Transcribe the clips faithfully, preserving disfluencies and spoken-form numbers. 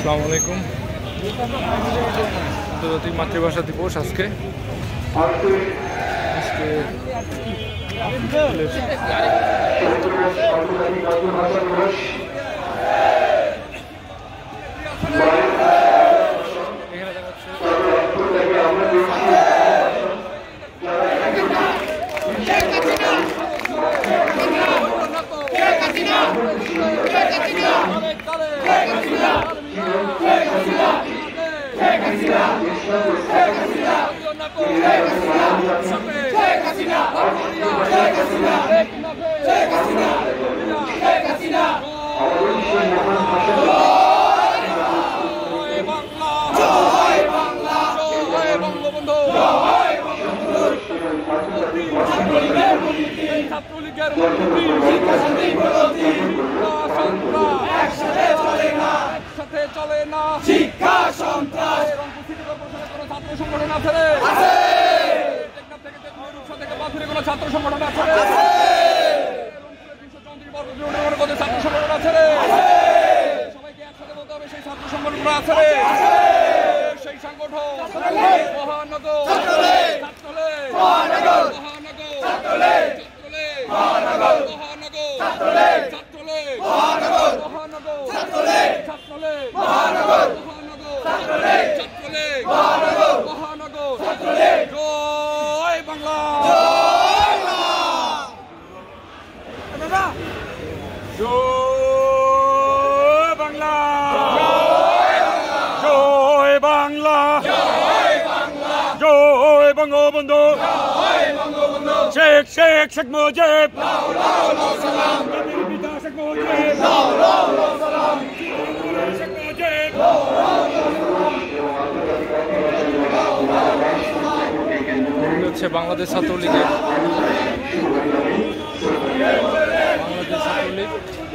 আসসালামু আলাইকুম। আন্তর্জাতিক মাতৃভাষা দিবস আজকে আজকে চলে না শিক্ষা সন্ত্রাস। রংপুর সিটি কর্পোরেশনের কোনো ছাত্র সংগঠন আছে রে? আছে। টেকনাফ থেকে তেতুলিয়া থেকে বাথুরে কোনো ছাত্র সংগঠন আছে রে? আছে। রংপুরের তিনশো চৌত্রিশ বর্গ কিলোমিটারের কোনো ছাত্র সংগঠন আছে রে? আছে। সবাইকে একসাথে বলতে হবে সেই ছাত্র সংগঠন আছে রে? আছে। সেই সংগঠন মহানগর ছাত্রলীগ, ছাত্রলীগ মহানগর, মহানগর ছাত্রলীগ, ছাত্রলীগ মহানগর, মহানগর ছাত্রলীগ, ছাত্রলীগ মহানগর, মহানগর ছাত্রলীগ, ছাত্রলীগ মহানগর, মহানগর ছাত্রলীগ, ছাত্রলীগ মহানগর, মহানগর ছাত্রলীগ। জয় বাংলা, জয় বাংলা, জয় বাংলা, জয় বাংলা, জয় বাংলা, জয় বঙ্গবন্ধু, জয় বঙ্গবন্ধু, শেখ শেখ শেখ মুজিব, লাও লাও লাও সালাম, পিতা শেখ মুজিব, লাও লাও লাও সালাম, শেখ মুজিব, লাও লাও লাও সালাম। হচ্ছে বাংলাদেশ ছাত্রলীগের বাংলাদেশ ছাত্রলীগ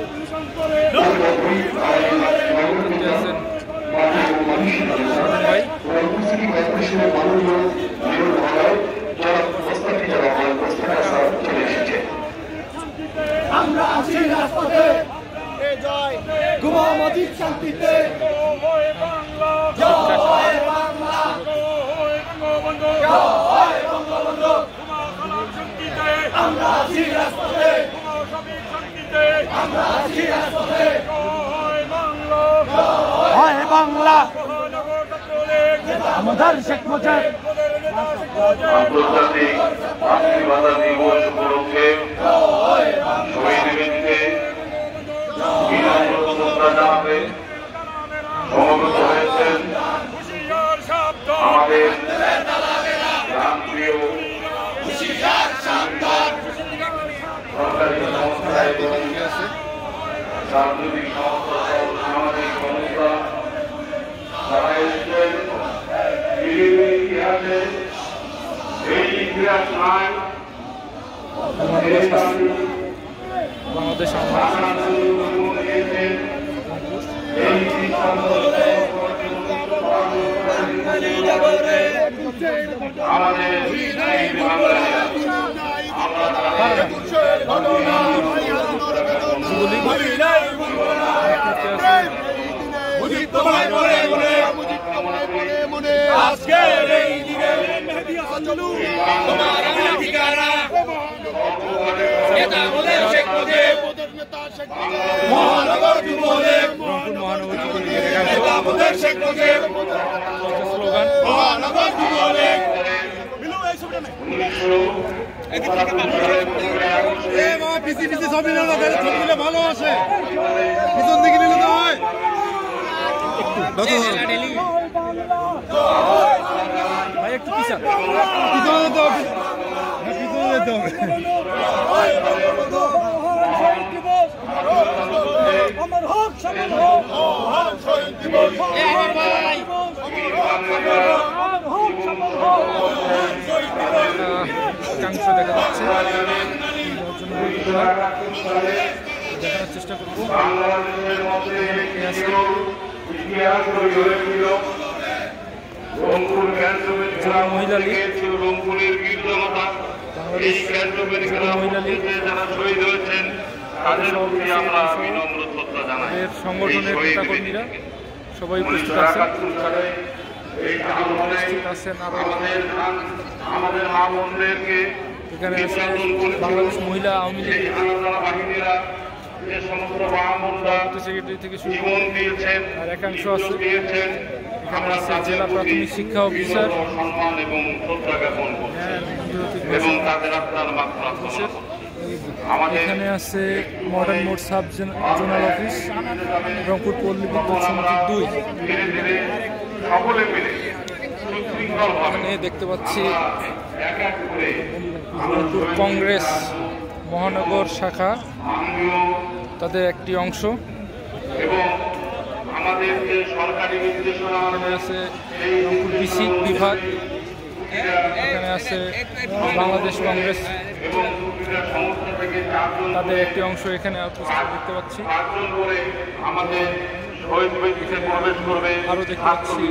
আছেন ভাই। আমরা আছি রাজপথে, জয় ঘুমামতি শান্তিতে, জয় বাংলা, জয় বাংলা, জয় বঙ্গবন্ধু, জয় বঙ্গবন্ধু, শান্তিতে আমরা আছি রাজপথে, শান্তিতে আমরা আছি রাজপথে, জয় বাংলা, জয় বাংলা, আমাদের শেখ মুজিব। আন্তর্জাতিক মাতৃভাষা দিবস উপলক্ষে শহীদদেরকে বিনম্র শ্রদ্ধা জানাতে সমবেত হয়েছেন আমাদের প্রান্তীয় সরকারি সংস্থা এবং সাংস্কৃতিক সংস্থা, সামাজিক সংস্থা, যারা এসেছেন ইতিহাসে এই ইতিহাস নাই বাংলাদেশ আজকের এই দিনে তোমার ঠিকানা নেতা বলেন শেখ মুজিব, নেতা শেখ মুজিব, মহানগর যুবলীগ, মহানগর যুবলীগ, নেতা বলেন শেখ মুজিব, স্লোগান মহানগর যুবলীগ। মিলু এই ছবিটা নাই এদিক থেকে এ বাবা পিসি পিসি ছবি না লাগে, ছবি দিলে ভালো আসে, পিছন দিকে নিলে তো হয় একটু ভাই, একটু পিছন পিছনে যেতে হবে, পিছনে যেতে হবে। আমার হক সামনে হোক, শহীদ দিবস আমার ভাই, আমার হক সামনে হোক, শহীদ দিবস। একাংশ দেখা যাচ্ছে, দেখানোর চেষ্টা করবো। মহিলা লীগ, বাংলাদেশ মহিলা লীগ এর সংগঠনের নেতাকর্মীরা সবাই উপস্থিত আছেন উপস্থিত আছেন আরো আমাদের মা বোনদেরকে এখানে আছে বাংলাদেশ মহিলা আওয়ামী লীগ যে সমস্ত মা বোনরা সেক্রেটারি থেকে শুরু জীবন দিয়েছেন আর একাংশ আছে দিয়েছেন এখানে আছে জেলা প্রাথমিক শিক্ষা অফিসার সম্মান এবং শ্রদ্ধা জ্ঞাপন করছি এবং তাদের আত্মার মাত্রা আমাদের এখানে আছে মডার্ন মোড sub zonal office Rangpur Palli Bidyut সমিতি দুই ধীরে ধীরে সকলে মিলে সুশৃঙ্খলভাবে এখানে দেখতে পাচ্ছি এক এক করে রংপুর কংগ্রেস মহানগর শাখা মাননীয় তাদের একটি অংশ এবং আমাদের যে সরকারি নির্দেশনা এখানে আছে রংপুর বিসি বিভাগ এখানে আছে বাংলাদেশ কংগ্রেস এবং দুর্নীতির সংস্থা থেকে চারজন তাদের একটি অংশ এখানে উপস্থিত দেখতে পাচ্ছি চারজন করে আমাদের শহীদ বেদিতে প্রবেশ করবে আরো দেখতে পাচ্ছি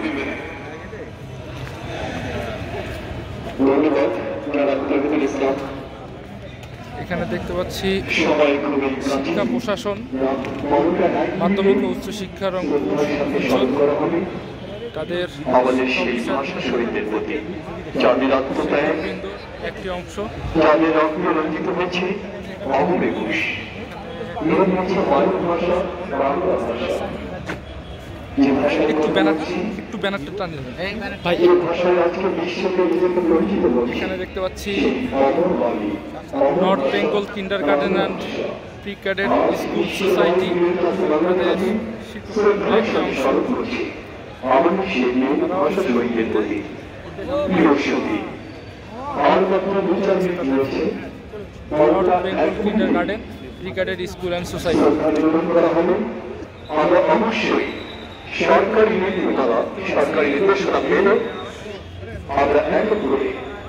ধন্যবাদ জনাব তৌহিদুল ইসলাম। এখানে দেখতে পাচ্ছি সবাই খুবই শিক্ষা প্রশাসন মমতা মাধ্যমিক ও উচ্চ শিক্ষা রংপুর স্মরণ করা হবে তাদের আমাদের সেই ভাষা শহীদদের প্রতি যাদের আত্মত্যাগ বৃন্দ একটি অংশ যাদের রক্ত রঞ্জিত হয়েছে অমর একুশ এবং হচ্ছে মাতৃভাষা বাংলা ভাষা যে ভাষায় একটু কথা ব্যানার বলছি, একটু ব্যানারটা টানিয়ে দেবেন ভাই এই ভাষায় আজকে বিশ্বকে নিজেকে পরিচিত করছে এখানে দেখতে পাচ্ছি Amar Bani north Bengal kindergarten and pre cadet school society তাদের শিক্ষকদের একটি অংশ আমাদের সেই ভাষা শহীদদের প্রতি প্রিয় সতী আর কথা বিচার রয়েছে north Bengal kindergarten pre cadet school and society করা হবে আমরা অবশ্যই সরকারি নীতি দ্বারা সরকারি নির্দেশনা মেনে আমরা এক করে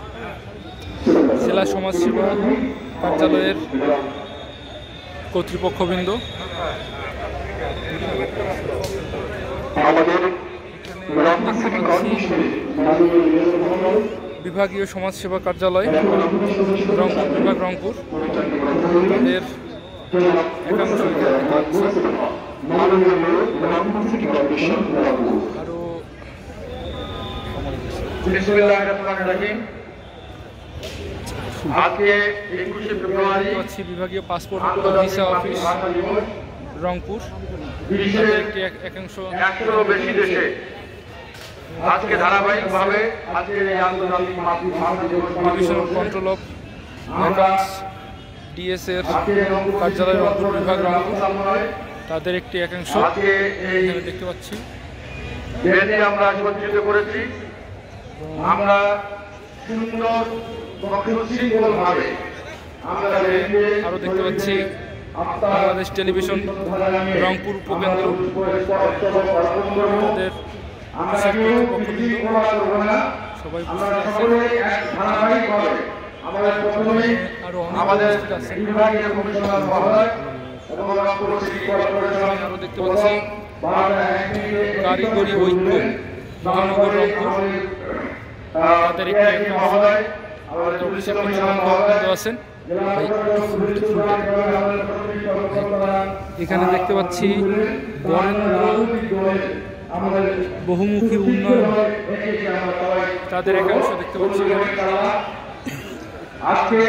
জেলা সমাজসেবা কার্যালয়ের কর্তৃপক্ষবৃন্দ আমাদের রংপুর সিটি কর্পোরেশনের মাননীয় মেয়র মহোদয় বিভাগীয় সমাজসেবা কার্যালয় রংপুর বিভাগ রংপুর তাদের একাংশ এখানে দেখতে পাচ্ছি। মাননীয় mayor Rangpur city corporation Rangpur আরও বিসমিল্লাহির রহমানির রহিম আজকে একুশে ফেব্রুয়ারি দেখতে পাচ্ছি বিভাগীয় পাসপোর্ট ও ভিসা অফিস রংপুর বিশ্বের তাদের একটি এক- একাংশ একশোরও বেশি দেশে আজকে ধারাবাহিকভাবে আজকের এই আন্তর্জাতিক মাতৃভাষা দিবস division of control of accounts DS এর কার্যালয় রংপুর বিভাগ রংপুর তাদের একটি একাংশ আজকে এই এখানে দেখতে পাচ্ছি বেদি আমরা সজ্জিত করেছি আমরা সুন্দর সুশৃঙ্খল ভাবে আমরা বেদিকে আরও দেখতে পাচ্ছি বাংলাদেশ টেলিভিশন রংপুর উপকেন্দ্র তাদের অফিসের কর্তৃপক্ষবৃন্দ সবাই উপস্থিত আছেন আমাদের প্রথমেই আরও অনেক আমাদের উপস্থিত আছেন বিভাগীয় কমিশনার মহোদয় এবং রংপুর সিটি কর্পোরেশন আরও দেখতে পাচ্ছি কারিগরি ঐক্য মহানগর রংপুর তাদের একটি একাংশ মহোদয় তাদের অফিসের কর্তৃপক্ষবৃন্দ আছেন ভাই, একটু ফুলটা- ফুলটা। এখানে দেখতে পাচ্ছি বরেন্দ্র বহুমুখী উন্নয়ন তাদের একাংশ দেখতে পাচ্ছি এখানে। আজকে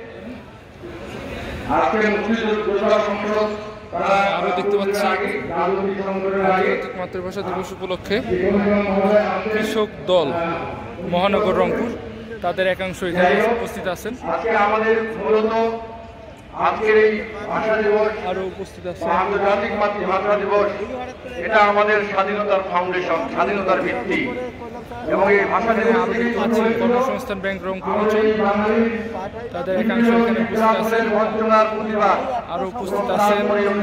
আজকে মুক্তিযোদ্ধা সংসদ তারা আরও দেখতে পাচ্ছি রাজনৈতিক সংগঠনের আগে আন্তর্জাতিক মাতৃভাষা দিবস উপলক্ষে কৃষক দল মহানগর রংপুর তাদের একাংশ এখানে উপস্থিত আছেন আজকে আমাদের মূলত আজকের এই ভাষা দিবস আরও উপস্থিত আছেন আন্তর্জাতিক মাতৃভাষা দিবস এটা আমাদের স্বাধীনতার ফাউন্ডেশন স্বাধীনতার ভিত্তি এবং এই ভাষা দিবস আরও দেখতে পাচ্ছি কর্মসংস্থান ব্যাংক রংপুর অঞ্চল তাদের একাংশ এখানে উপস্থিত আছেন বঞ্চনার প্রতিবাদ আরও উপস্থিত আছেন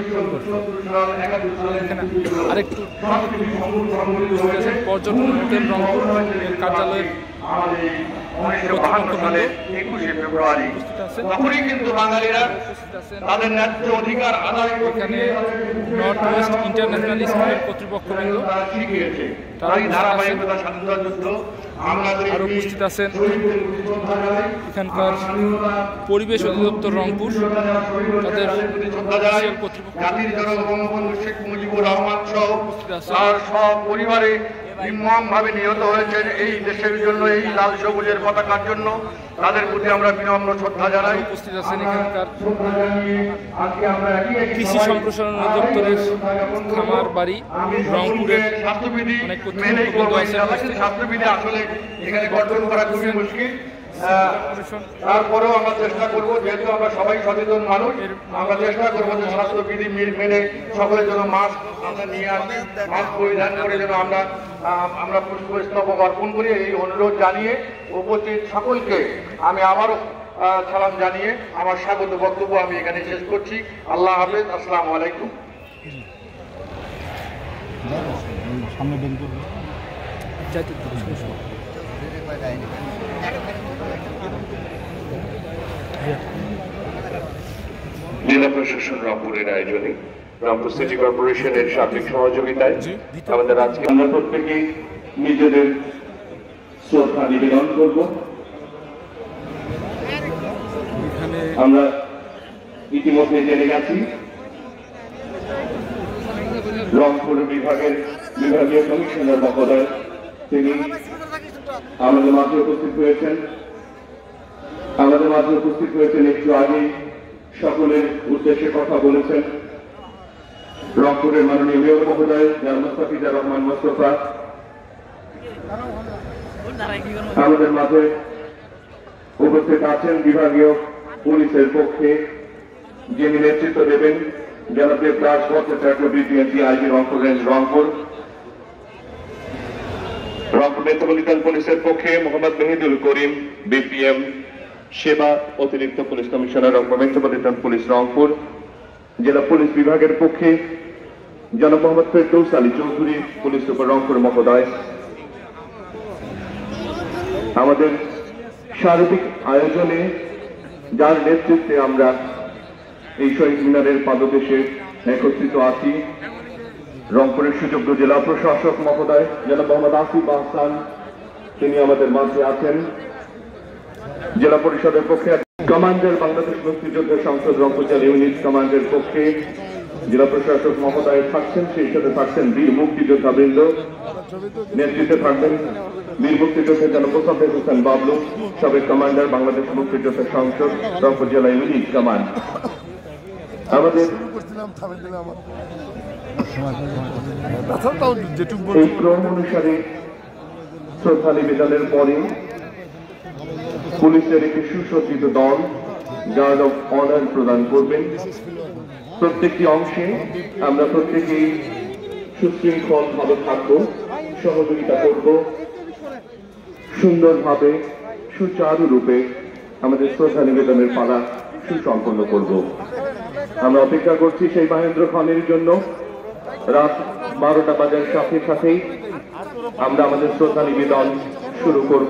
এখানে আরেকটু উপস্থিত আছেন পর্যটন হোটেল রংপুর কার্যালয়ের উনিশশো বাহান্ন সালে একুশে ফেব্রুয়ারি। তখনই কিন্তু বাঙালিরা তাদের ন্যায্য অধিকার আদায় এখানে নর্থ ওয়েস্ট ইন্টারন্যাশনাল স্কুলের কর্তৃপক্ষবৃন্দ শিখিয়েছে। তাই ধারাবাহিকতা স্বাধীনতা যুদ্ধ আমরা আরও উপস্থিত আছেন এখানকার পরিবেশ অধিদপ্তর রংপুর, তাদের জাতির জনক বঙ্গবন্ধু শেখ মুজিবুর রহমান সহ তার সব পরিবারে নির্মমভাবে নিহত হয়েছেন এই দেশের জন্য, এই লাল সবুজের পতাকার জন্য। তাদের প্রতি আমরা বিনম্র শ্রদ্ধা জানাই। উপস্থিত আছেন এখানকার কৃষি সম্প্রসারণ অধিদপ্তরের খামার বাড়ি রংপুরের স্বাস্থ্যবিধি অনেক মেনে করবো। কর্তৃপক্ষ স্বাস্থ্যবিধি আসলে এখানে গঠন করা খুবই মুশকিল, তারপরেও আমরা চেষ্টা করব, যেহেতু আমরা সবাই সচেতন মানুষ, আমরা চেষ্টা করবো যে স্বাস্থ্যবিধি মেনে সকলের জন্য মাস্ক আমরা নিয়ে আসি, মাস্ক পরিধান করে যেন আমরা আমরা পুষ্পস্তবক অর্পণ করি। এই অনুরোধ জানিয়ে উপস্থিত সকলকে আমি আবারও সালাম জানিয়ে আমার স্বাগত বক্তব্য আমি এখানে শেষ করছি। আল্লাহ হাফেজ, আসসালামু আলাইকুম। জেলা প্রশাসন রংপুরের আয়োজনে রংপুর সিটি কর্পোরেশনের সার্বিক সহযোগিতায় আমাদের আজকে আমরা প্রত্যেকে নিজেদের শ্রদ্ধা নিবেদন করব। আমরা ইতিমধ্যে জেনে গেছি রংপুর বিভাগের বিভাগীয় কমিশনার মহোদয় তিনি আমাদের মাঝে উপস্থিত হয়েছেন আমাদের মাঝে উপস্থিত হয়েছেন একটু আগে সকলের উদ্দেশ্যে কথা বলেছেন রংপুরের মাননীয় মেয়র মহোদয় যার মুস্তাফিজুর রহমান মোস্তফা। আমাদের মাঝে উপস্থিত আছেন বিভাগীয় পুলিশের পক্ষে যিনি নেতৃত্ব দেবেন জনাব Debdas Bhattacharya BPNC IG Rangpur range Rangpur. Rangpur metropolitan পুলিশের পক্ষে মোহাম্মদ মেহিদুল করিম বিপিএম সেবা অতিরিক্ত police commissioner Rangpur metropolitan police Rangpur. জেলা পুলিশ বিভাগের পক্ষে জনাব মোহাম্মদ ফেরদৌস আলী চৌধুরী পুলিশ সুপার রংপুর মহোদয়। আমাদের সার্বিক আয়োজনে যার নেতৃত্বে আমরা এই শহীদ মিনারের পাদদেশে একত্রিত আছি রংপুরের সুযোগ্য জেলা প্রশাসক মহোদয় জনাব মোহাম্মদ আসিফ আহসান, তিনি আমাদের মাঝে আছেন। জেলা পরিষদের পক্ষে কমান্ডার বাংলাদেশ মুক্তিযোদ্ধা সংসদ রংপুর জেলা ইউনিট কমান্ডের পক্ষে জেলা প্রশাসক মহোদয় থাকছেন, সেই সাথে থাকছেন বীর মুক্তিযোদ্ধা বৃন্দ, নেতৃত্বে থাকবেন বীর মুক্তিযোদ্ধা জনাব মোসাফের হোসেন বাবলু, সাবেক কমান্ডার বাংলাদেশ মুক্তিযোদ্ধা সংসদ রংপুর জেলা ইউনিট কমান্ড। আমাদের এই ক্রম অনুসারে শ্রদ্ধা নিবেদনের পরে পুলিশের একটি সুসজ্জিত দল গার্ড অফ অনার প্রদান করবেন। প্রত্যেকটি অংশে আমরা প্রত্যেকেই সুশৃঙ্খল ভাবে থাকব, সহযোগিতা করব, সুন্দরভাবে সুচারু রূপে আমাদের শ্রদ্ধা নিবেদনের পালা সুসম্পন্ন করব। আমরা অপেক্ষা করছি সেই মহেন্দ্র খানের জন্য। রাত বারোটা বাজার সাথে সাথেই আমরা আমাদের শ্রদ্ধা নিবেদন শুরু করব।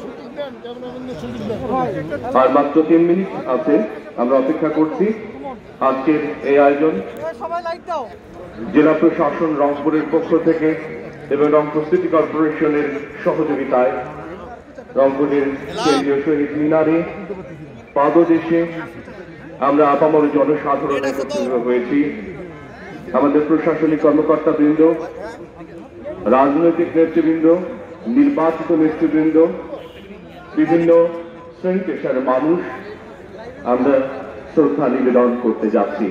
আর মাত্র তিন মিনিট আছে, আমরা অপেক্ষা করছি। আজকের এই আয়োজন জেলা প্রশাসন রংপুরের পক্ষ থেকে এবং রংপুর সিটি কর্পোরেশনের সহযোগিতায় রংপুরের কেন্দ্রীয় শহীদ মিনারে পাদদেশে আমরা আপামর জনসাধারণ একত্রিত হয়েছি। আমাদের প্রশাসনিক কর্মকর্তা বৃন্দ, রাজনৈতিক নেতৃবৃন্দ, নির্বাচিত নেতৃবৃন্দ, বিভিন্ন শ্রেণী পেশার মানুষ আমরা শ্রদ্ধা নিবেদন করতে যাচ্ছি।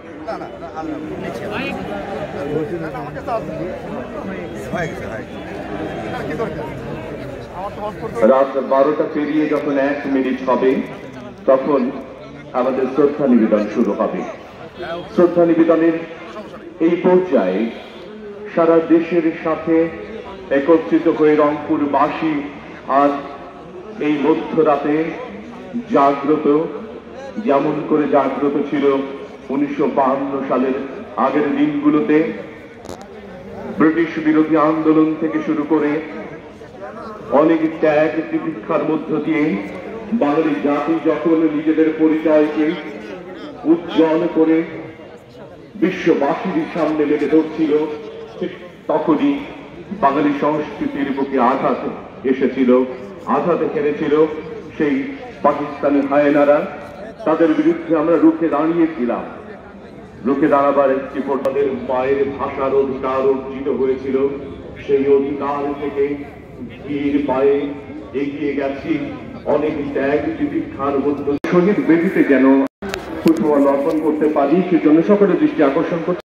রাত বারোটা পেরিয়ে যখন এক মিনিট হবে তখন আমাদের শ্রদ্ধা নিবেদন শুরু হবে। শ্রদ্ধা নিবেদনের এই পর্যায়ে সারা দেশের সাথে একত্রিত হয়ে রংপুরবাসী আর এই মধ্যরাতে জাগ্রত, যেমন করে জাগ্রত ছিল উনিশশো বাহান্ন সালের আগের দিনগুলোতে ব্রিটিশ বিরোধী আন্দোলন থেকে শুরু করে অনেক ত্যাগ তিতিক্ষার মধ্য দিয়ে বাঙালি জাতি যখন নিজেদের পরিচয়কে উজ্জ্বল করে বিশ্ববাসীর সামনে মেলে ধরছিল, তখনই বাঙালি সংস্কৃতির বুকে আঘাত এসেছিল, আঘাতে খেলেছিল সেই পাকিস্তানি হায়নারা। তাদের বিরুদ্ধে আমরা রুখে দাঁড়িয়েছিলাম। রুখে দাঁড়াবার একটি তাদের মায়ের ভাষার অধিকার অর্জিত হয়েছিল। সেই অধিকার থেকে ধীর পায়ে এগিয়ে গেছি অনেক ত্যাগ তিতিক্ষার মধ্য শহীদ বেদিতে যেন ফুটবল অর্পণ করতে পারি, সেজন্য সকলের দৃষ্টি আকর্ষণ করছে।